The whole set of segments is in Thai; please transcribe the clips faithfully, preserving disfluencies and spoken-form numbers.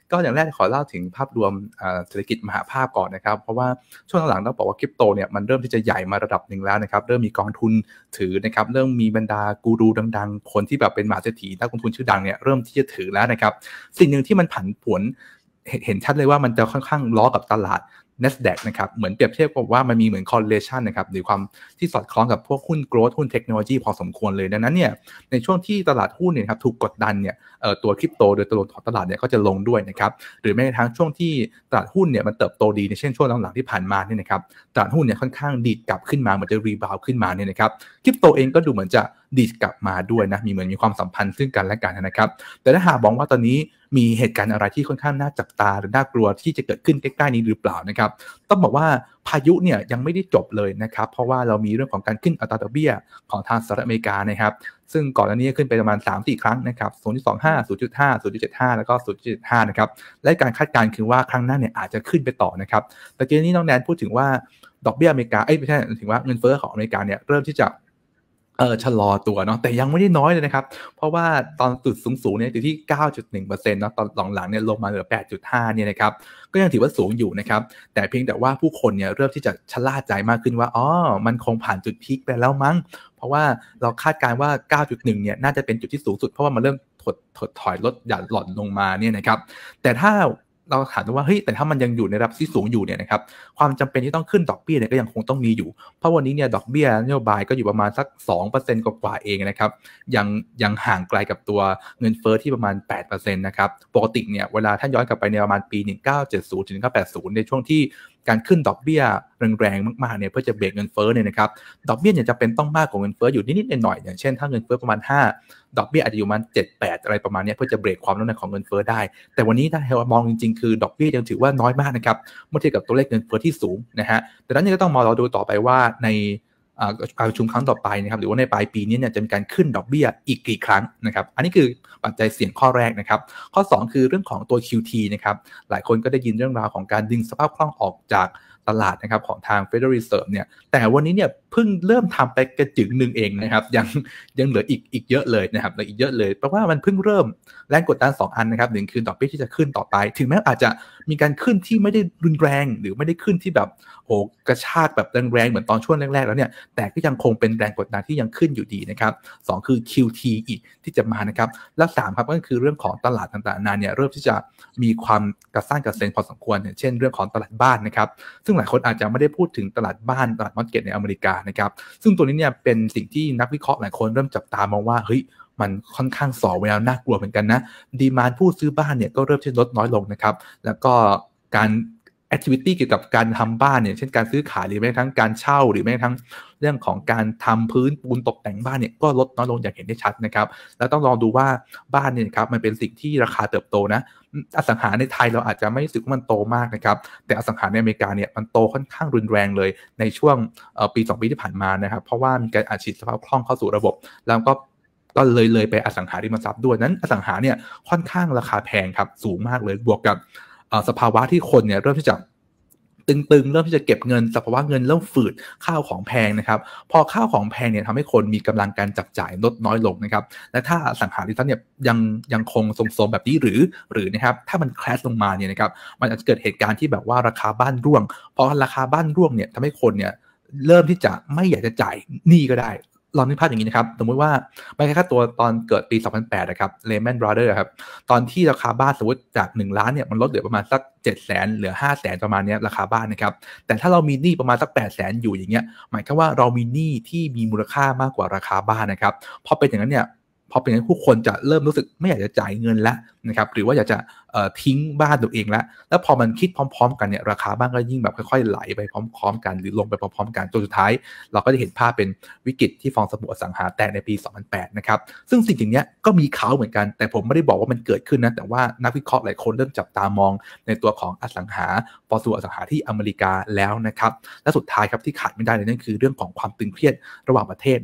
ก็อย่างแรกขอเล่าถึงภาพรวมเศรษฐกิจมหาภาคก่อนนะครับเพราะว่าช่วงหลังๆต้องบอกว่าคริปโตเนี่ยมันเริ่มที่จะใหญ่มาระดับหนึ่งแล้วนะครับเริ่มมีกองทุนถือนะครับเริ่มมีบรรดากูรูดังๆคนที่แบบเป็นมหาเศรษฐีนักลงทุนชื่อดังเนี่ยเริ่มที่จะถือแล้วนะครับสิ่งหนึ่งที่มันผันผวนเห็นชัดเลยว่ามันจะค่อนข้างล้อกับตลาด NASDAQ นะครับเหมือนเปรียบเทียบกับว่ามันมีเหมือน correlation นะครับหรือความที่สอดคล้องกับพวกหุ้น growth หุ้นเทคโนโลยีพอสมควรเลยดังนั้นเนี่ยในช่วงที่ตลาดหุ้นเนี่ยครับถูกกดดันเนี่ยเอ่อตัวคริปโตโดยตรงของตลาดเนี่ยก็จะลงด้วยนะครับหรือแม้กระทั่งช่วงที่ตลาดหุ้นเนี่ยมันเติบโตดีในเช่นช่วงหลังๆที่ผ่านมาเนี่ยนะครับตลาดหุ้นเนี่ยค่อนข้างดีดกลับขึ้นมาเหมือนจะรีบาวขึ้นมาเนี่ยนะครับคริปโตเองก็ดูเหมือนจะดีดกลับมาด้วยนะมีเหมือนมีความสัมพันธ์ซึ่งกันและกันนะครับแต่ถ้าหากมองว่าตอนนี้มีเหตุการณ์อะไรที่ค่อนข้างน่าจับตาหรือน่ากลัวที่จะเกิดขึ้นใกล้ๆนี้หรือเปล่านะครับต้องบอกว่าพายุเนี่ยยังไม่ได้จบเลยนะครับเพราะว่าเรามีเรื่องของการขึ้นอัตราดอกเบี้ยของทางสหรัฐอเมริกานะครับซึ่งก่อนหน้านี้ขึ้นไปประมาณ สามถึงสี่ ครั้งนะครับ ศูนย์จุดสองห้า ศูนย์จุดห้า ศูนย์จุดเจ็ดห้า แล้วก็ ศูนย์จุดเจ็ดห้า นะครับและการคาดการณ์คือว่าครั้งหน้าเนี่ยอาจจะขึ้นไปต่อนะครับแต่ทีนี้น้องแนนพูดถึงว่าดอกเบี้ยอเมริกาเอ้ยไม่ใช่ถึงว่าเงินเฟ้อของอเมริกาเนี่ยเริ่มที่จะเออชะลอตัวเนาะแต่ยังไม่ได้น้อยเลยนะครับเพราะว่าตอนจุดสูงๆเนี่ยอยู่ที่ เก้าจุดหนึ่งเปอร์เซ็นต์ เนาะตอนหลังๆเนี่ยลงมาเหลือ แปดจุดห้า เนี่ยนะครับก็ยังถือว่าสูงอยู่นะครับแต่เพียงแต่ว่าผู้คนเนี่ยเริ่มที่จะชะล่าใจมากขึ้นว่าอ๋อมันคงผ่านจุดพีคไปแล้วมั้งเพราะว่าเราคาดการณ์ว่า เก้าจุดหนึ่ง เนี่ยน่าจะเป็นจุดที่สูงสุดเพราะว่ามันเริ่มถดถดถอยลดหย่อนหล่อนลงมาเนี่ยนะครับแต่ถ้าเราถามว่าเฮ้ยแต่ถ้ามันยังอยู่ในระดับที่สูงอยู่เนี่ยนะครับความจำเป็นที่ต้องขึ้นดอกเบี้ยเนี่ยก็ยังคงต้องมีอยู่เพราะวันนี้เนี่ยดอกเบี้ยนโยบายก็อยู่ประมาณสัก สองเปอร์เซ็นต์ กว่าๆเองนะครับยังยังห่างไกลกับตัวเงินเฟ้อที่ประมาณ แปดเปอร์เซ็นต์ นะครับปกติเนี่ยเวลาถ้าย้อนกลับไปในประมาณปีหนึ่งพันเก้าร้อยเจ็ดสิบถึงหนึ่งพันเก้าร้อยแปดสิบในช่วงที่การขึ้นดอกเบี้ยแรงๆมากๆเนี่ยเพื่อจะเบรกเงินเฟ้อเนี่ยนะครับดอกเบี้ยเนี่ยจะเป็นต้องมากกว่าเงินเฟ้ออยู่นิดๆหน่อยๆอย่างเช่นถ้าเงินเฟ้อประมาณห้าดอกเบี้ยอาจจะอยู่ประมาณเจ็ด แปดอะไรประมาณนี้เพื่อจะเบรกความรุนแรงของเงินเฟ้อได้แต่วันนี้ถ้าเรามองจริงๆคือดอกเบี้ยยังถือว่าน้อยมากนะครับเมื่อเทียบกับตัวเลขเงินเฟ้อที่สูงนะฮะแต่นั้นยังก็ต้องมองเราดูต่อไปว่าในการประชุมครั้งต่อไปนะครับหรือว่าในปลายปีนี้เนี่ยจะมีการขึ้นดอกเบี้ยอีกกี่ครั้งนะครับอันนี้คือปัจจัยเสี่ยงข้อแรกนะครับข้อสองคือเรื่องของตัว คิว ที นะครับหลายคนก็ได้ยินเรื่องราวของการดึงสภาพคล่องออกจากตลาดนะครับของทาง Federal Reserve เนี่ยแต่วันนี้เนี่ยเพิ่งเริ่มทำไปกระจึงหนึ่งเองนะครับยังยังเหลืออีกอีกเยอะเลยนะครับเหลืออีกเยอะเลยเพราะว่ามันเพิ่งเริ่มแรงกดดันสองอันนะครับหนึ่งคือดอกเบี้ยที่จะขึ้นต่อไปถึงแม้อาจจะมีการขึ้นที่ไม่ได้รุนแรงหรือไม่ได้ขึ้นที่แบบโอ้กระชากแบบแรงๆเหมือนตอนช่วงแรกๆแล้วเนี่ยแต่ก็ยังคงเป็นแรงกดดันที่ยังขึ้นอยู่ดีนะครับสองคือ คิว ที อีกที่จะมานะครับและสามครับก็คือเรื่องของตลาดต่างๆนานาเนี่ยเริ่มที่จะมีความกระซ้างกระเซ็นพอสมควรอย่างเช่นเรื่องของตลาดบ้านนะครับซึ่งหลายคนอาจจะไม่ได้พูดถึงตลาดบ้านตลาดมอร์เก็ตในอเมริกานะครับซึ่งตัวนี้เนี่ยเป็นสิ่งที่นักวิเคราะห์หลายคนเริ่มจับตามองว่าเฮ้ยมันค่อนข้างส่อแววน่ากลัวเหมือนกันนะดีมานด์ผู้ซื้อบ้านเนี่ยก็เริ่มที่ลดน้อยลงนะครับแล้วก็การแอคทิวิตี้เกี่ยวกับการทำบ้านเนี่ยเช่นการซื้อขายหรือแม้กระทั่งการเช่าหรือแม้กระทั่งเรื่องของการทำพื้นปูนตกแต่งบ้านเนี่ยก็ลดน้อยลงอย่างเห็นได้ชัดนะครับแล้วต้องลองดูว่าบ้านเนี่ยครับมันเป็นสิ่งที่ราคาเติบโตนะอสังหาในไทยเราอาจจะไม่รู้สึกว่ามันโตมากนะครับแต่อสังหาในอเมริกาเนี่ยมันโตค่อนข้างรุนแรงเลยในช่วงปีสองปีที่ผ่านมานะครับเพราะว่ามีการอัดฉีดสภาพคล่องเข้าสู่ระบบแล้วก็ก็เลยเลยไปอสังหาริมทรัพย์ด้วยนั้นอสังหาเนี่ยค่อนข้างราคาแพงครับสูงมากเลยบวกกับสภาวะที่คนเนี่ยเริ่มที่จะตึงๆเริ่มที่จะเก็บเงินสภาวะเงินเริ่มฝืดข้าวของแพงนะครับพอข้าวของแพงเนี่ยทำให้คนมีกำลังการจับจ่ายลดน้อยลงนะครับและถ้าอสังหาริมทรัพย์เนี่ยยังยังคงทรงๆแบบนี้หรือหรือนะครับถ้ามันแครชลงมาเนี่ยนะครับมันอาจจะเกิดเหตุการณ์ที่แบบว่าราคาบ้านร่วงพอราคาบ้านร่วงเนี่ยทำให้คนเนี่ยเริ่มที่จะไม่อยากจะจ่ายหนี้ก็ได้ลองนึกภาพอย่างนี้นะครับสมมุติว่าไม่ใช่แค่ตัวตอนเกิดปีสองพันแปดนะครับ Lehman Brothers ครับตอนที่ราคาบ้านสมมติจากหนึ่งล้านเนี่ยมันลดเหลือประมาณสัก เจ็ดแสน เหลือ ห้าแสน ประมาณนี้ราคาบ้านนะครับแต่ถ้าเรามีหนี้ประมาณสัก แปดแสน อยู่อย่างเงี้ยหมายความว่าเรามีหนี้ที่มีมูลค่ามากกว่าราคาบ้านนะครับพอเป็นอย่างนั้นเนี่ยพอเป็นอย่างนั้นผู้คนจะเริ่มรู้สึกไม่อยากจะจ่ายเงินแล้วนะครับหรือว่าอยากจะทิ้งบ้านตัวเองแล้วแล้วพอมันคิดพร้อมๆกันเนี่ยราคาบ้านก็ยิ่งแบบค่อยๆไหลไปพร้อมๆกันหรือลงไปพร้อมๆกันจนสุดท้ายเราก็จะเห็นภาพเป็นวิกฤตที่ฟองสบู่อสังหาแตกในปีสองพันแปดนะครับซึ่งสิ่งอย่างนี้ก็มีข่าวเหมือนกันแต่ผมไม่ได้บอกว่ามันเกิดขึ้นนะแต่ว่านักวิเคราะห์หลายคนเริ่มจับตามองในตัวของอสังหาฟองสบู่อสังหาที่อเมริกาแล้วนะครับและสุดท้ายครับที่ขาดไม่ได้เลยนั่นคือเรื่องของความตึงเครียดระหว่างประเทศนะครับ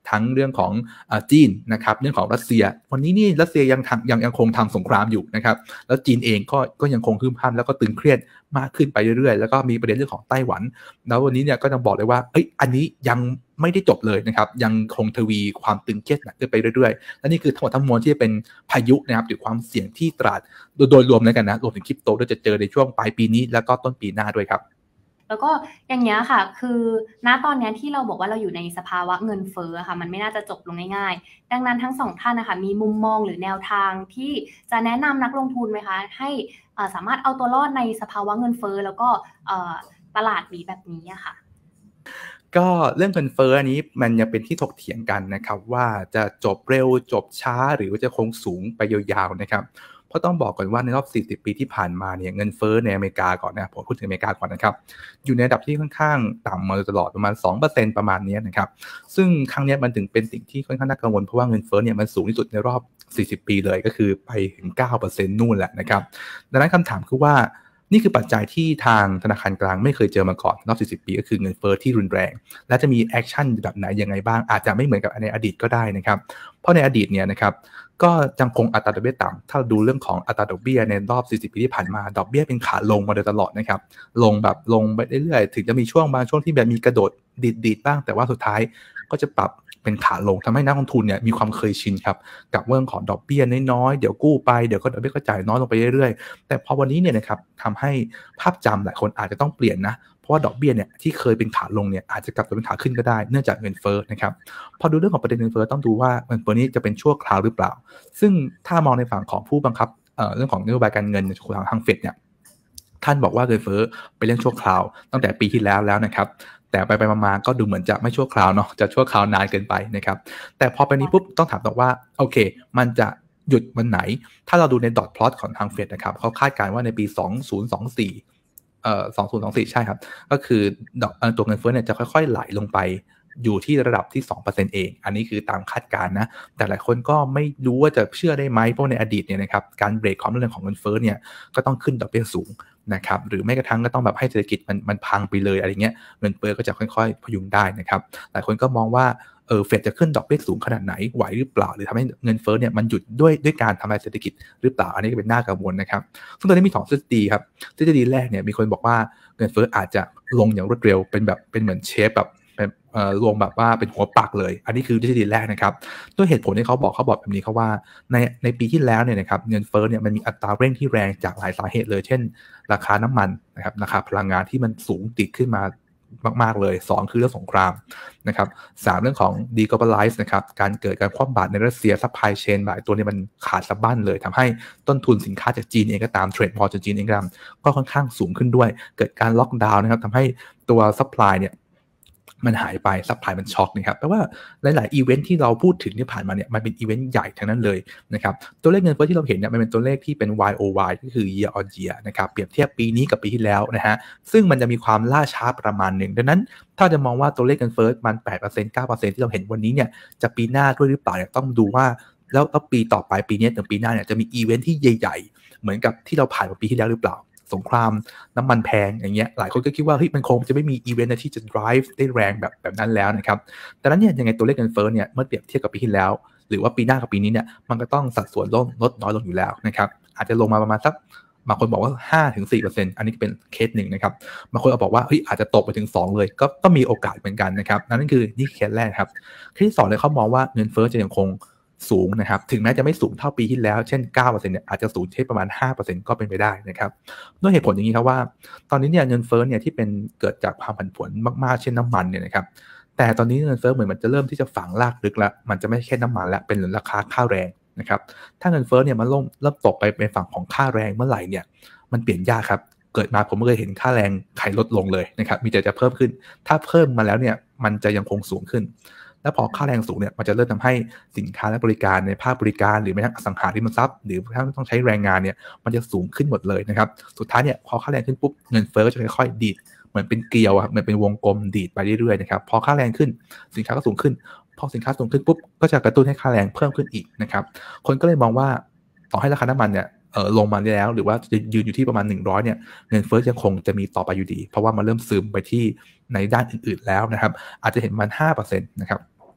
ทั้งเรื่องของอ่าจีนนะครับเรื่องของรัสเซียวันนี้นี่รัสเซียยังทำยังยังคงทำสงครามอยู่นะครับแล้วจีนเองก็ก็ยังคงคึมพามแล้วก็ตึงเครียดมากขึ้นไปเรื่อยๆแล้วก็มีประเด็นเรื่องของไต้หวันแล้ววันนี้เนี่ยก็ต้องบอกเลยว่าเอ้ยอันนี้ยังไม่ได้จบเลยนะครับยังคงทวีความตึงเครียดหนักขึ้นไปเรื่อยๆและนี่คือทั้งหมดทั้งมวลที่เป็นพายุนะครับหรือความเสี่ยงที่ตลาดโดยรวมแล้วกันนะรวมถึงคริปโตด้วยจะเจอในช่วงปลายปีนี้แล้วก็ต้นปีหน้าด้วยครับแล้วก็อย่างเงี้ยค่ะคือณตอนนี้ที่เราบอกว่าเราอยู่ในสภาวะเงินเฟ้อค่ะมันไม่น่าจะจบลงง่ายๆดังนั้นทั้งสองท่านนะคะมีมุมมองหรือแนวทางที่จะแนะนำนักลงทุนไหมคะให้สามารถเอาตัวรอดในสภาวะเงินเฟ้อแล้วก็ตลาดนี้แบบนี้ค่ะก็เรื่องเงินเฟ้ออันนี้มันยังเป็นที่ถกเถียงกันนะครับว่าจะจบเร็วจบช้าหรือว่าจะคงสูงไปยาวๆนะครับเพราะต้องบอกก่อนว่าในรอบสี่สิบปีที่ผ่านมาเนี่ยเงินเฟ้อในอเมริกาก่อนนะผมพูดถึงอเมริกาก่อนนะครับอยู่ในระดับที่ค่อนข้างต่ำมาตลอดประมาณ สองเปอร์เซ็นต์ ประมาณนี้นะครับซึ่งครั้งนี้มันถึงเป็นสิ่งที่ค่อนข้างน่ากังวลเพราะว่าเงินเฟ้อเนี่ยมันสูงที่สุดในรอบสี่สิบปีเลยก็คือไปถึง เก้าเปอร์เซ็นต์ นู่นแหละนะครับดังนั้นคำถามคือว่านี่คือปัจจัยที่ทางธนาคารกลางไม่เคยเจอมาก่อนรอบสี่สิบปีก็คือเงินเฟ้อที่รุนแรงและจะมีแอคชั่นแบบไหนยังไงบ้างอาจจะไม่เหมือนกับในอดีตก็ได้นะครับเพราะในอดีตเนี่ยนะครับก็ยังคงอัตราดอกเบี้ยต่ำถ้าดูเรื่องของอัตราดอกเบี้ยในรอบสี่สิบปีที่ผ่านมาดอกเบี้ยเป็นขาลงมาโดยตลอดนะครับลงแบบลงไปเรื่อยๆถึงจะมีช่วงบางช่วงที่แบบมีกระโดดดีดๆบ้างแต่ว่าสุดท้ายก็จะปรับเป็นขาลงทำให้นักลงทุนเนี่ยมีความเคยชินครับกับเรื่องของดอกเบี้ยน้อยๆเดี๋ยวกู้ไปเดี๋ยวก็ดอกเบี้ยก็จ่ายน้อยลงไปเรื่อยๆแต่พอวันนี้เนี่ยนะครับทำให้ภาพจำหลายคนอาจจะต้องเปลี่ยนนะเพราะว่าดอกเบี้ยเนี่ยที่เคยเป็นขาลงเนี่ยอาจจะกลับเป็นขาขึ้นก็ได้เนื่องจากเงินเฟ้อนะครับพอดูเรื่องของประเด็นเงินเฟ้อต้องดูว่าเงินเฟ้อนี้จะเป็นชั่วคราวหรือเปล่าซึ่งถ้ามองในฝั่งของผู้บังคับเอ่อเรื่องของนโยบายการเงินของทางเฟดเนี่ยท่านบอกว่าเงินเฟ้อเป็นเรื่องชั่วคราวตั้งแต่ปีที่แล้วแล้วนะครับแต่ไปไปมาๆก็ดูเหมือนจะไม่ชั่วคราวเนาะจะชั่วคราวนานเกินไปนะครับแต่พอไปนี้ปุ๊บต้องถามต่อว่าโอเคมันจะหยุดวันไหนถ้าเราดูในดอทพลอตของทางเฟดนะครับเขาคาดการณ์ว่าในปีสองพันยี่สิบสี่เอ่อสองพันยี่สิบสี่ใช่ครับก็คือดอกตัวเงินเฟ้อเนี่ยจะค่อยๆไหลลงไปอยู่ที่ระดับที่ สองเปอร์เซ็นต์ เองอันนี้คือตามคาดการณ์นะแต่หลายคนก็ไม่รู้ว่าจะเชื่อได้ไหมเพราะในอดีตเนี่ยนะครับการเบรกความรุนแรงของเงินเฟ้อเนี่ยก็ต้องขึ้นดอกเบี้ยสูงนะครับหรือไม่กระทั่งก็ต้องแบบให้เศรษฐกิจมันมันพังไปเลยอะไรเงี้ยเงินเฟ้อก็จะค่อยๆพยุงได้นะครับหลายคนก็มองว่าเออเฟดจะขึ้นดอกเบี้ยสูงขนาดไหนไหวหรือเปล่าหรือทำให้เงินเฟ้อเนี่ยมันหยุดด้วยด้วยการทำลายเศรษฐกิจหรือเปล่าอันนี้ก็เป็นน่ากังวลนะครับซึ่งตอนนี้มีสองทฤษฎีครับทฤษฎีแรกเนี่ยมีคนบอกว่าเงินเฟ้ออาจจะลงอย่างรวดเร็วเป็นแบบเป็นเหมือนเชฟแบบเป็นเอ่อรวมแบบว่าเป็นหัวปักเลยอันนี้คือทฤษฎีแรกนะครับด้วยเหตุผลที่เขาบอกเขาบอกแบบนี้เขาว่าในในปีที่แล้วเนี่ยนะครับเงินเฟ้อเนี่ยมันมีอัตราเร่งที่แรงจากหลายสาเหตุเลยเช่นราคาน้ำมันนะครับราคาพลังงานที่มันสูงติดขึ้นมามากๆเลยสองคือเรื่องสงครามนะครับสามเรื่องของ deglobalize นะครับการเกิดการคว่ำบาตรในรัสเซีย supply chain หลายตัวนี้มันขาดสะบั้นเลยทำให้ต้นทุนสินค้าจากจีนเองก็ตามเทรดพอจากจีนเองก็ตามก็ค่อนข้างสูงขึ้นด้วยเกิดการล็อกดาวน์นะครับทำให้ตัว supply เนี่ยมันหายไปซัพพลายมันช็อกนะครับแปลว่าหลายๆอีเวนท์ที่เราพูดถึงที่ผ่านมาเนี่ยมันเป็นอีเวนต์ใหญ่ทั้งนั้นเลยนะครับตัวเลขเงินเฟ้อที่เราเห็นเนี่ยมันเป็นตัวเลขที่เป็น วาย โอ วาย ก็คือ year on year นะครับเปรียบเทียบปีนี้กับปีที่แล้วนะฮะซึ่งมันจะมีความล่าช้าประมาณหนึ่งดังนั้นถ้าจะมองว่าตัวเลขเงินเฟ้อมัน แปดเปอร์เซ็นต์ เก้าเปอร์เซ็นต์ ที่เราเห็นวันนี้เนี่ยจะปีหน้าด้วยหรือเปล่าเนี่ยต้องดูว่าแล้วแล้วปีต่อไปปีนี้ถึงปีหน้าเนี่ยจะมีอีเวนท์ที่ใหญ่ๆเหมือนกับที่เราผ่านมาปีที่แล้วหรือเปล่าสงครามน้ำมันแพงอย่างเงี้ยหลายคนก็คิดว่าเฮ้ยมันคงจะไม่มีอีเวนต์ที่จะ drive ได้แรงแบบแบบนั้นแล้วนะครับแต่นั้นเนี่ยยังไงตัวเลขเงินเฟ้อเนี่ยเมื่อเปรียบเทียบกับปีที่แล้วหรือว่าปีหน้ากับปีนี้เนี่ยมันก็ต้องสัดส่วนลดลดน้อยลงอยู่แล้วนะครับอาจจะลงมาประมาณสักบางคนบอกว่า ห้าถึงสี่เปอร์เซ็นต์ อันนี้เป็นเคสหนึ่งนะครับบางคนบอกว่าเฮ้ยอาจจะตกไปถึงสองเลยก็ก็มีโอกาสเหมือนกันนะครับนั่นคือนี่เคสแรกครับเคสที่สองเลยเขามองว่าเงินเฟ้อจะยังคงสูงนะครับถึงแม้จะไม่สูงเท่าปีที่แล้วเช่น เก้าเปอร์เซ็นต์ เนี่ยอาจจะสูงที่ประมาณ ห้าเปอร์เซ็นต์ ก็เป็นไปได้นะครับด้วยเหตุผลอย่างนี้ครับว่าตอนนี้เนี่ยเงินเฟ้อเนี่ยที่เป็นเกิดจากความผันผวนมากๆเช่นน้ำมันเนี่ยนะครับแต่ตอนนี้เงินเฟ้อเหมือนมันจะเริ่มที่จะฝังรากลึกแล้วมันจะไม่แค่น้ำมันแล้วเป็นราคาค่าแรงนะครับถ้าเงินเฟ้อเนี่ยมันเริ่มเริ่มตกไปเป็นฝั่งของค่าแรงเมื่อไหร่เนี่ยมันเปลี่ยนยากครับเกิดมาผมไม่เคยเห็นค่าแรงใครลดลงเลยนะครับมีแต่จะเพิ่มขึ้นถ้าเพิ่มมาแล้วเนี่ยมันจะยังคงสูงขึ้นแล้วพอค่าแรงสูงเนี่ยมันจะเริ่มทำให้สินค้าและบริการในภาคบริการหรือแม้กระทั่งอสังหาริมทรัพย์หรือถ้าต้องใช้แรงงานเนี่ยมันจะสูงขึ้นหมดเลยนะครับสุดท้ายเนี่ยพอค่าแรงขึ้นปุ๊บเงินเฟ้อก็จะค่อยๆดีดเหมือนเป็นเกลียวอะเหมือนเป็นวงกลมดีดไปเรื่อยๆนะครับพอค่าแรงขึ้นสินค้าก็สูงขึ้นพอสินค้าสูงขึ้นปุ๊บก็จะกระตุ้นให้ค่าแรงเพิ่มขึ้นอีกนะครับคนก็เลยมองว่าต่อให้ราคาน้ำมันเนี่ยเอ่อลงมาแล้วหรือว่าจะยืนอยู่ที่ประมาณหนึ่งร้อยเนี่ยเงินเฟ้อยังคงจะมีต่อไปอยู่ดีเพราะว่ามันเริ่มซึมไปที่ในด้านอื่นๆแล้วนะครับอาจจะเห็นมัน ห้าเปอร์เซ็นต์ นะครับ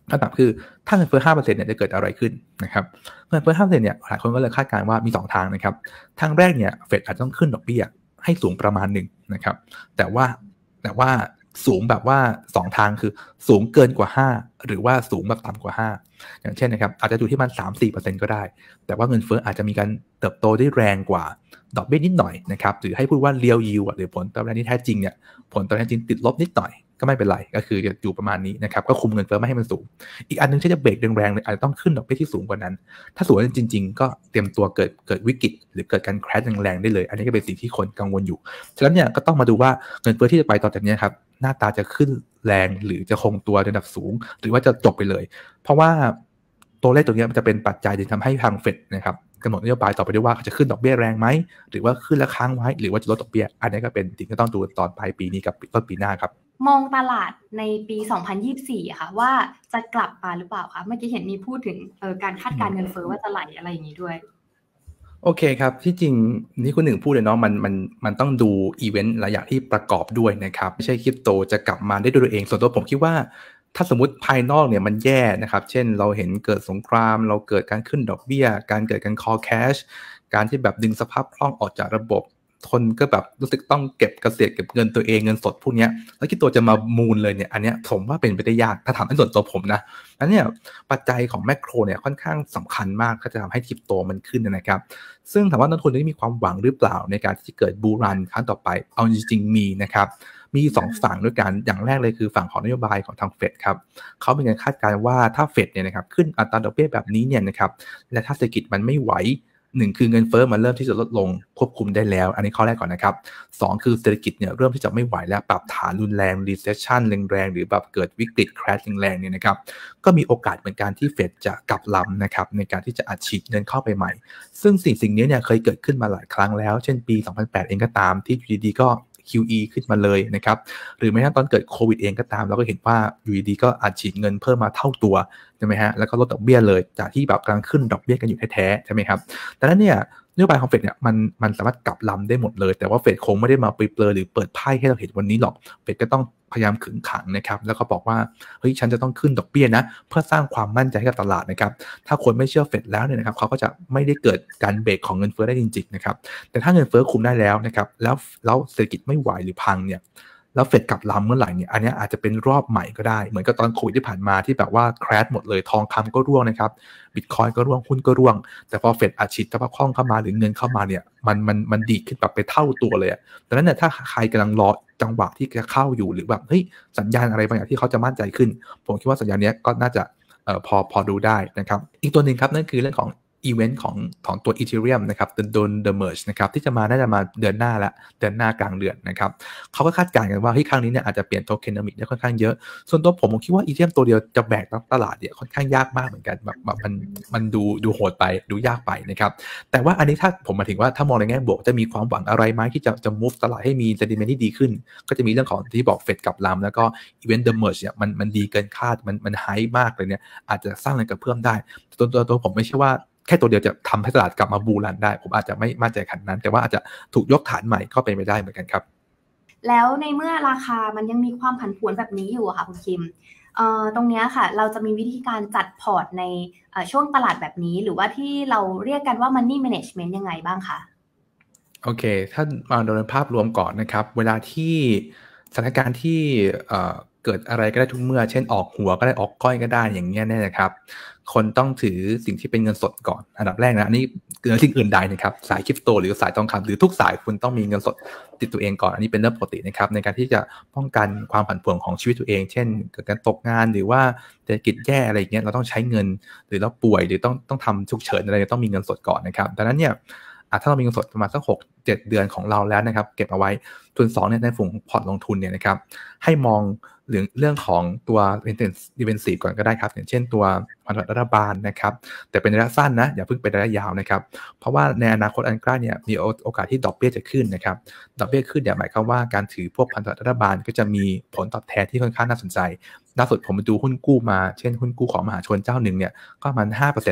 คำถามคือถ้าเงินเฟ้อ ห้าเปอร์เซ็นต์ เนี่ยจะเกิดอะไรขึ้นนะครับเงินเฟ้อ ห้าเปอร์เซ็นต์ เนี่ยหลายคนก็เลยคาดการณ์ว่ามีสองทางนะครับทางแรกเนี่ยเฟดอาจจะต้องขึ้นดอกเบี้ยให้สูงประมาณหนึ่งนะครับแต่ว่าแต่ว่าสูงแบบว่าสองทางคือสูงเกินกว่าห้าหรือว่าสูงแบบต่ำกว่าห้าอย่างเช่นนะครับอาจจะอยู่ที่มัน สามถึงสี่เปอร์เซ็นต์ ก็ได้แต่ว่าเงินเฟ้ออาจจะมีการเติบโตได้แรงกว่าดอกเบี้ยนิดหน่อยนะครับหรือให้พูดว่า real yield หรือผลตอบแทนที่แท้จริงเนี่ยผลตอบแทนจริงติดลบนิดหน่อยก็ไม่เป็นไรก็คือจะอยู่ประมาณนี้นะครับก็คุมเงินเฟ้อไม่ให้มันสูงอีกอันนึงที่จะเบรกแรงๆเลยอาจจะต้องขึ้นดอกเบี้ยที่สูงกว่านั้นถ้าสูงจริงๆก็เตรียมตัวเกิดเกิดวิกฤตหรือเกิดการแครชแรงๆได้เลยอันนี้ก็เป็นสิ่งที่คนกังวลอยู่ฉะนั้นเนี่ยก็ต้องมาดูว่าเงินเฟ้อที่จะไปต่อจากนี้ครับหน้าตาจะขึ้นแรงหรือจะคงตัวในระดับสูงหรือว่าจะจบไปเลยเพราะว่าตัวเลขตรงนี้มันจะเป็นปัจจัยที่ทำให้ทางเฟดนะครับกำหนดนโยบายต่อไปด้วยว่าเขาจะขึ้นดอกเบี้ยแรงไหมหรือว่าขึ้นแล้วค้างไว้หรือว่าจะลดดอกเบี้ยอันนี้ก็เป็นสิ่งที่ต้องดูตอนปลายปีนี้กับต้นปีหน้าครับมองตลาดในปีสองพันยี่สิบสี่อะค่ะว่าจะกลับมาหรือเปล่าคะเมื่อกี้เห็นมีพูดถึงเอ่อการคาดการณ์เงินเฟ้อว่าจะไหลอะไรอย่างนี้ด้วยโอเคครับที่จริงนี่คุณหนึ่งพูดเลยเนาะมันมันมันต้องดูอีเวนต์หลายอย่างที่ประกอบด้วยนะครับไม่ใช่คริปโตจะกลับมาได้ด้วยตัวเองส่วนตัวผมคิดว่าถ้าสมมุติภายนอกเนี่ยมันแย่นะครับเช่นเราเห็นเกิดสงครามเราเกิดการขึ้นดอกเบี้ยการเกิดการ call cash การที่แบบดึงสภาพคล่องออกจากระบบคนก็แบบรู้สึกต้องเก็บเกษียณเก็บเงินตัวเองเงินสดพวกนี้แล้วคิดตัวจะมามูลเลยเนี่ยอันเนี้ยผมว่าเป็นไปได้ยากถ้าถามในส่วนตัวผมนะอันเนี้ยปัจจัยของแมคโครเนี่ยค่อนข้างสำคัญมากก็จะทำให้คริปโตมันขึ้นนะครับซึ่งถามว่านักลงทุนได้มีความหวังหรือเปล่าในการที่จะเกิดบูรันครั้งต่อไปเอาจริงๆมีนะครับมีสองฝั่งด้วยกันอย่างแรกเลยคือฝั่งของนโยบายของทางเฟดครับเขามีการคาดการณ์ว่าถ้าเฟดเนี่ยนะครับขึ้นอัตราดอกเบี้ยแบบนี้เนี่ยนะครับและถ้าเศรษฐกิจมันไม่ไหวหนึ่งคือเงินเฟ้อมันเริ่มที่จะลดลงควบคุมได้แล้วอันนี้ข้อแรกก่อนนะครับสองคือเศรษฐกิจเนี่ยเริ่มที่จะไม่ไหวแล้วปรับฐานรุนแรง recession แรงๆหรือแบบเกิดวิกฤต crash แรงๆเนี่ยนะครับก็มีโอกาสเหมือนกันที่เฟดจะกลับลำนะครับในการที่จะอัดฉีดเงินเข้าไปใหม่ซึ่งสิ่งสิ่งนี้เนี่ยเคยเกิดขึ้นมาหลายครั้งแล้วเช่นปีสองพันแปดเองก็ตามที่อยู่ดีๆก็ คิว อี ขึ้นมาเลยนะครับหรือแม้กระทั่งตอนเกิดโควิดเองก็ตามเราก็เห็นว่าอยู่ดีๆก็อัดฉีดเงินเพิ่มมาเท่าตัวใช่ไหมฮะแล้วก็ลดดอกเบี้ยเลยจากที่แบบกำลังขึ้นดอกเบี้ยกันอยู่แท้ๆใช่ไหมครับแต่นั้นเนี่ยนโยบายของเฟดเนี่ยมันมันสามารถกลับลำได้หมดเลยแต่ว่าเฟดคงไม่ได้มาปลือยๆหรือเปิดไพ่ให้เราเห็นวันนี้หรอกเฟดก็ต้องพยายามขึงขังนะครับแล้วก็บอกว่าเฮ้ยฉันจะต้องขึ้นดอกเบี้ยนะเพื่อสร้างความมั่นใจให้กับตลาดนะครับถ้าคนไม่เชื่อเฟดแล้วเนี่ยนะครับเขาก็จะไม่ได้เกิดการเบรกของเงินเฟ้อได้จริงๆนะครับแต่ถ้าเงินเฟ้อคุมได้แล้วนะครับแล้วแล้วเศรษฐกิจไม่ไหวหรือพังเนี่ยแล้วเฟดกลับลำเมื่อไหร่เนี่ยอันนี้อาจจะเป็นรอบใหม่ก็ได้เหมือนกับตอนโควิดที่ผ่านมาที่แบบว่าแครชหมดเลยทองคำก็ร่วงนะครับบิตคอยน์ก็ร่วงหุ้นก็ร่วงแต่พอเฟดอัดฉีดสภาพคล่องเข้ามาหรือเงินเข้ามาเนี่ยมันมันมันดีขึ้นแบบไปเท่าตัวเลยดังนั้นเนี่ยถ้าใครกำลังรอจังหวะที่จะเข้าอยู่หรือแบบเฮ้ยสัญญาณอะไรบางอย่างที่เขาจะมั่นใจขึ้นผมคิดว่าสัญญาณนี้ก็น่าจะเอ่อพอพอดูได้นะครับอีกตัวหนึ่งครับนั่นคือเรื่องของอีเวนต์ของของตัว Ethereum นะครับ The The Merge นะครับที่จะมาน่าจะมาเดือนหน้าละเดือนหน้ากลางเดือนนะครับเขาก็คาดการณ์กันว่าเฮ้ยครั้งนี้เนี่ยอาจจะเปลี่ยนโทเค็นมิกได้ค่อนข้างเยอะส่วนตัวผมผมคิดว่า Ethereum ตัวเดียวจะแบกตลาดเนี่ยค่อนข้างยากมากเหมือนกันแบบแบบมันมันดูดูโหดไปดูยากไปนะครับแต่ว่าอันนี้ถ้าผมมาถึงว่าถ้ามองในแง่บวกจะมีความหวังอะไรไหมที่จะจะ move ตลาดให้มี sentiment ที่ดีขึ้นก็จะมีเรื่องของที่บอกเฟดกับลำแล้วก็ Event The Merge เนี่ยมันมันดีเกินคาดมันมันไฮมากเลยเนี่ยอาจจะสร้างแรงกระเพื่อมได้ตัวตัวตัวผมไม่ใช่ว่าแค่ตัวเดียวจะทำให้ตลาดกลับมาบูรันได้ผมอาจจะไม่มั่นใจขนาดนั้นแต่ว่าอาจจะถูกยกฐานใหม่ก็เป็นไปได้เหมือนกันครับแล้วในเมื่อราคามันยังมีความผันผวนแบบนี้อยู่อะค่ะคุณคิมเอ่อตรงนี้ค่ะเราจะมีวิธีการจัดพอร์ตในช่วงตลาดแบบนี้หรือว่าที่เราเรียกกันว่า money management ยังไงบ้างคะโอเคถ้ามาโดยภาพรวมก่อนนะครับเวลาที่สถานการณ์ที่เอ่อเกิดอะไรก็ได้ทุกเมื่อเช่นออกหัวก็ได้ออกก้อยก็ได้อย่างเงี้ยเนี่ยนะครับคนต้องถือสิ่งที่เป็นเงินสดก่อนอันดับแรกนะอันนี้เกินสิ่งอื่นใดนะครับสายคริปโตหรือสายทองคำหรือทุกสายคุณต้องมีเงินสดติดตัวเองก่อนอันนี้เป็นเรื่องปกตินะครับในการที่จะป้องกันความผันผวนของชีวิตตัวเองเช่นเกิดการตกงานหรือว่าเศรษฐกิจแย่อะไรอย่างเงี้ยเราต้องใช้เงินหรือเราป่วยหรือต้องต้องทำฉุกเฉินอะไรต้องมีเงินสดก่อนนะครับดังนั้นเนี่ยถ้าเรามีเงินสดประมาณสักหก เจ็ดเดือนของเราแล้วนะครับเก็บเอาไว้ส่วนสองเนี่ยในฝั่งพอร์ตลงทุนเนี่ยนะครับให้มองเรื่องเรื่องของตัว defensive ก่อนก็ได้ครับอย่างเช่นตัวพันธบัตรรัฐบาลนะครับแต่เป็นระยะสั้นนะอย่าเพิ่งเป็นระยะยาวนะครับเพราะว่าในอนาคตอันใกล้เนี่ยมีโอกาสที่ดอกเบี้ยจะขึ้นนะครับดอกเบี้ยขึ้นเนี่ยหมายความว่าการถือพวกพันธบัตรรัฐบาลก็จะมีผลตอบแทนที่ค่อนข้างน่าสนใจล่าสุดผมไปดูหุ้นกู้มาเช่นหุ้นกู้ของมหาชนเจ้าหนึ่งเนี่ยก็ประมาณ ห้าเปอร์เซ็นต์ ละ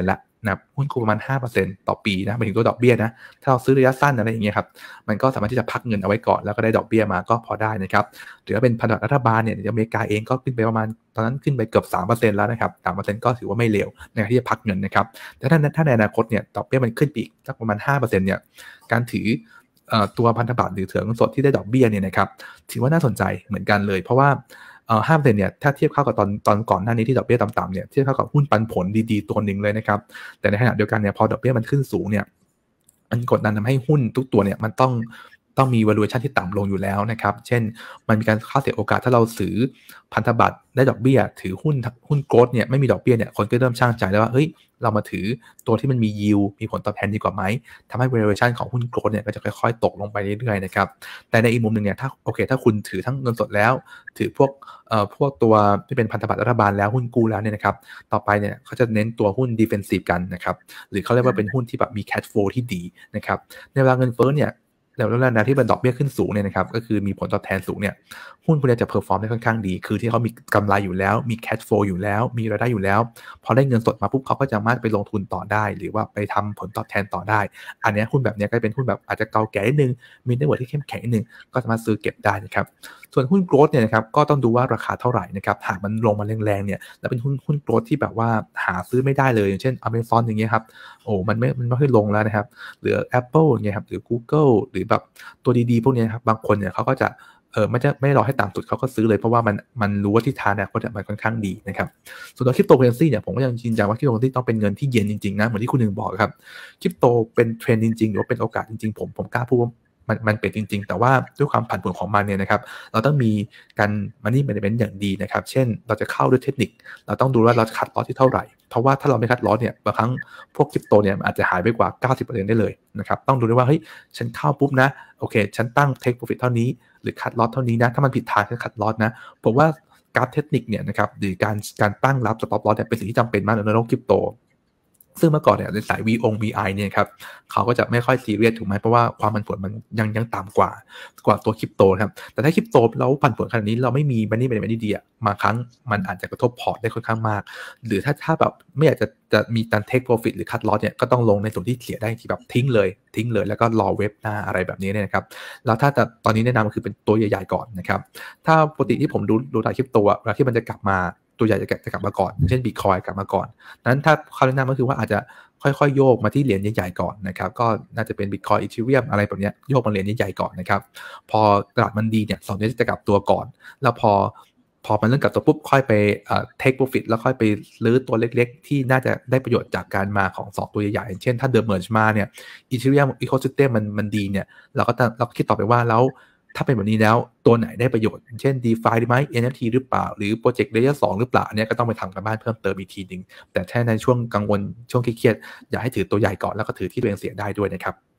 นะครับหุ้นกู้ประมาณ ห้าเปอร์เซ็นต์ ต่อปีนะหมายถึงตัวดอกเบี้ยนะถ้าเราซื้อระยะสั้นอะไรอย่างเงี้ยครับมันก็สามารถที่จะพักเงินเอาไว้ก่อนแล้วก็ได้ดอกเบี้ยมาก็พอได้นะครับหรือว่าเป็นพันธบัตรรัฐบาลเนี่ยอเมริกาเองก็ขึ้นไปประมาณตอนนั้นขึ้นไปเกือบ สามเปอร์เซ็นต์ แล้วนะครับ สามเปอร์เซ็นต์ ก็ถือว่าไม่เลวในการที่จะพักเงินนะครับแต่ถ้าถ้าในอนาคตเนี่ยดอกเบี้ยมันขึ้นไปอีกสักประมาณ ห้าเปอร์เซ็นต์ เนี่ยการถือตัวพันธบัตรหรือถือเงินสดที่ได้ดอกเบี้ยเนี่ยนะครับถือว่าน่าสนใจเหมือนกันเลยเพราะว่าเอ่อ ห้าเปอร์เซ็นต์ เนี่ยถ้าเทียบเข้ากับตอนตอนก่อนหน้านี้ที่ดอกเบี้ยต่ำๆเนี่ยเทียบเข้ากับหุ้นปันผลดีๆตัวหนึ่งเลยนะครับแต่ในขณะเดียวกันเนี่ยพอดอกเบี้ยมันขึ้นสูงเนี่ยมันกดดันทำให้หุ้นทุกตัวเนี่ยมันต้องต้องมี valuation ที่ต่ำลงอยู่แล้วนะครับเช่นมันมีการค่าเสียโอกาสถ้าเราซื้อพันธบัตรได้ดอกเบี้ยถือหุ้นหุ้นโกลด์เนี่ยไม่มีดอกเบี้ยเนี่ยคนก็เริ่มช่างใจแล้วว่าเฮ้ยเรามาถือตัวที่มันมี yield มีผลตอบแทนดีกว่าไหมทำให้ valuation ของหุ้นโกลด์เนี่ยก็จะค่อยๆตกลงไปเรื่อยๆนะครับแต่ในอีกมุมนึงเนี่ยถ้าโอเคถ้าคุณถือทั้งเงินสดแล้วถือพวกเอ่อพวกตัวที่เป็นพันธบัตรรัฐบาลแล้วหุ้นกู้แล้วเนี่ยนะครับต่อไปเนี่ยเขาจะเน้นตัวหุ้น defensive กันนะครับหรือเขาเรียกว่าเป็นหุ้นที่แบบมี cash flow ที่ดีนะครับในเวลาเงินเฟ้อเนี่ยแล้วแล้วนะที่มันดอกเบี้ยขึ้นสูงเนี่ยนะครับก็คือมีผลตอบแทนสูงเนี่ยหุ้นพวกนี้จะเพอร์ฟอร์มได้ค่อนข้างดีคือที่เขามีกำไรอยู่แล้วมีแคชโฟลอยู่แล้วมีรายได้อยู่แล้วพอได้เงินสดมาปุ๊บเขาก็จะสามารถไปลงทุนต่อได้หรือว่าไปทำผลตอบแทนต่อได้อันนี้หุ้นแบบนี้ก็เป็นหุ้นแบบอาจจะเก่าแก่นิดนึงมีเน็ตเวิร์ธที่เข้มแข็งนิดนึงก็สามารถซื้อเก็บได้นะครับส่วนหุ้นโกลด์เนี่ยนะครับก็ต้องดูว่าราคาเท่าไหร่นะครับหากมันลงมาแรงๆเนี่ยแล้วเป็นหุ้นหุ้นโกลด์ที่แบบว่าหาซื้อไม่ได้เลยอย่างเช่น Amazon อย่างเงี้ยครับโอ้มันไม่มันไม่ค่อยลงแล้วนะครับหรือ Apple อย่างเงี้ยครับหรือ Google หรือแบบตัวดีๆพวกนี้ครับบางคนเนี่ยเขาก็จะเออไม่จะไม่รอให้ต่ำสุดเขาก็ซื้อเลยเพราะว่ามันมันรู้ว่าทิศทางเนี่ยมันค่อนข้างดีนะครับส่วนตัวคริปโตเคอเรนซีเนี่ยผมก็ยังยืนยันว่าคริปโตเคอเรนซีต้องเป็นเงินที่เย็นจริงๆนะเหมือนที่คุณหนึ่งบอกครับคริปโตเป็นเทรนด์จริงๆหรือว่าเป็นโอกาสจริงๆผมผมกล้าพูดว่ามันมันเป็นจริงๆแต่ว่าด้วยความผันผวนของมันเนี่ยนะครับเราต้องมีการ money management อย่างดีนะครับเช่นเราจะเข้าด้วยเทคนิคเราต้องดูว่าเราคัดลอสที่เท่าไหร่เพราะว่าถ้าเราไม่คัดลอสเนี่ยบางครั้งพวกคริปโตเนี่ยอาจจะหายไปกว่า เก้าสิบเปอร์เซ็นต์ ได้เลยนะครับต้องดูด้วยว่าเฮ้ยฉันเข้าปุ๊บนะโอเคฉันตั้ง take profit เท่านี้หรือคัดลอสเท่านี้นะถ้ามันผิดทางก็คัดลอสนะผมว่ากราฟเทคนิคเนี่ยนะครับหรือการการตั้งรับ stop loss เนี่ยเป็นสิ่งที่จำเป็นมากในโลกคริปโตซึ่งเมื่อก่อนเนี่ยในสาย วี โอ วี ไอ เนี่ยครับเขาก็จะไม่ค่อยซีเรียสถูกไหมเพราะว่าความผันผวนมันยังยังต่ำกว่ากว่าตัวคริปโตครับแต่ถ้าคริปโตแล้วผันผวนขนาดนี้เราไม่มีมันนี่เป็นมันดีอ่ะบางครั้งมันอาจจะกระทบพอร์ตได้ค่อนข้างมากหรือถ้าถ้าแบบไม่อยากจะจะมีการ take profit หรือ cut loss เนี่ยก็ต้องลงในส่วนที่เสียได้ที่แบบทิ้งเลยทิ้งเลยแล้วก็รอเว็บหน้าอะไรแบบนี้เนี่ยนะครับแล้วถ้าแต่ตอนนี้แนะนำคือเป็นตัวใหญ่ๆก่อนนะครับถ้าปกติที่ผมดูดูตลาดคริปโตอะเวลาที่มันจะกลับมาตัวใหญ่จะจะกลับมาก่อนเช่น Bitcoin กลับมาก่อนนั้นถ้าคำแนะนำก็คือว่าอาจจะค่อยๆโยกมาที่เหรียญใหญ่ๆก่อนนะครับก็น่าจะเป็น Bitcoin Ethereum อะไรแบบนี้โยกมาเหรียญใหญ่ๆก่อนนะครับพอตลาดมันดีเนี่ยสองนี้จะกลับตัวก่อนแล้วพอพอมันเริ่มกลับตัวปุ๊บค่อยไปเอ่อ take profit แล้วค่อยไปซื้อตัวเล็กๆที่น่าจะได้ประโยชน์จากการมาของสองตัวใหญ่ๆเช่นถ้า The Merge มาเนี่ย Ethereum Ecosystem มันมันดีเนี่ยเราก็เราก็คิดต่อไปว่าแล้วถ้าเป็นแบบนี้แล้วตัวไหนได้ประโยชน์เช่น DeFi ได้ไหม เอ็น เอฟ ที หรือเปล่าหรือ Project Layer สองหรือเปล่าอันนี้ก็ต้องไปทำกันบ้านเพิ่มเติมอีกทีนึงแต่แค่ในช่วงกังวลช่วงเครียดๆอย่าให้ถือตัวใหญ่ก่อนแล้วก็ถือที่ตัวเองเสียได้ด้วยนะครับ